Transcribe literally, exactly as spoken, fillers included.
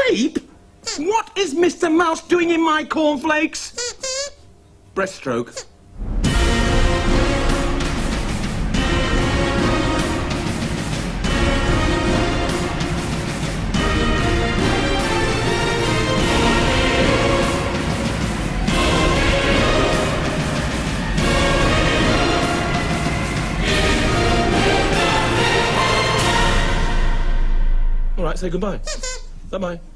Asleep? What is Mister Mouse doing in my cornflakes? Breaststroke. All right, say goodbye. Bye-bye.